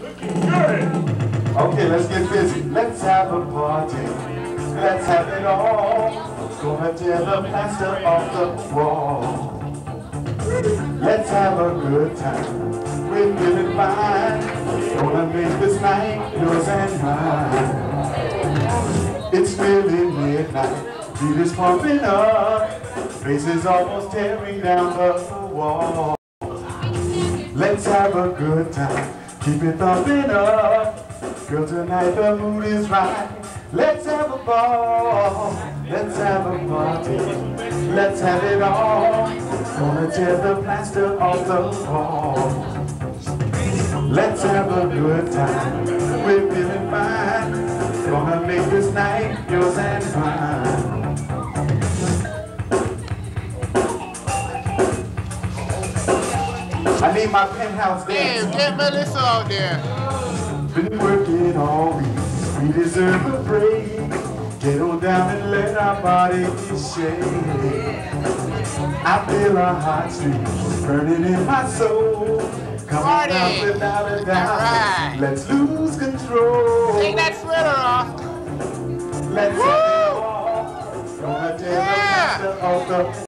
Okay, let's get busy. Let's have a party. Let's have it all. Gonna tear the plaster off the wall. Let's have a good time. We're feeling fine. Gonna make this night yours and mine. It's really midnight. Beat is pumping up. Bass is almost tearing down the wall. Let's have a good time. Keep it thumping up. Girl, tonight the mood is right. Let's have a ball. Let's have a party. Let's have it all. Gonna tear the plaster off the wall. Let's have a good time. We're feeling fine. Gonna make this night yours and mine. I need my penthouse dance. Damn, get Melissa out there. Been working all week, we deserve a break. Get on down and let our bodies shake. I feel a hot streak burning in my soul. Coming down without a doubt. Right. Let's lose control. Take that sweater off. Let's have it all. Gonna tear the plaster off the